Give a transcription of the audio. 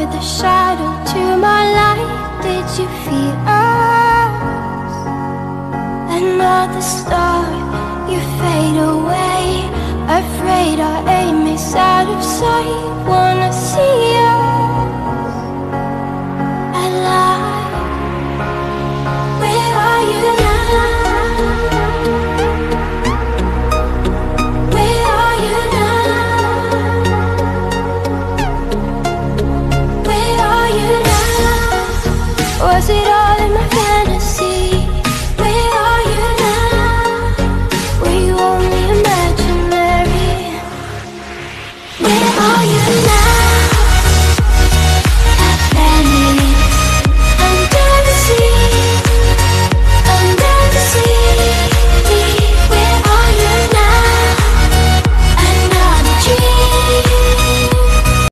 with a shadow to my light. Did you feel us? Another star, you fade away. Afraid our aim is out of sight. Wanna see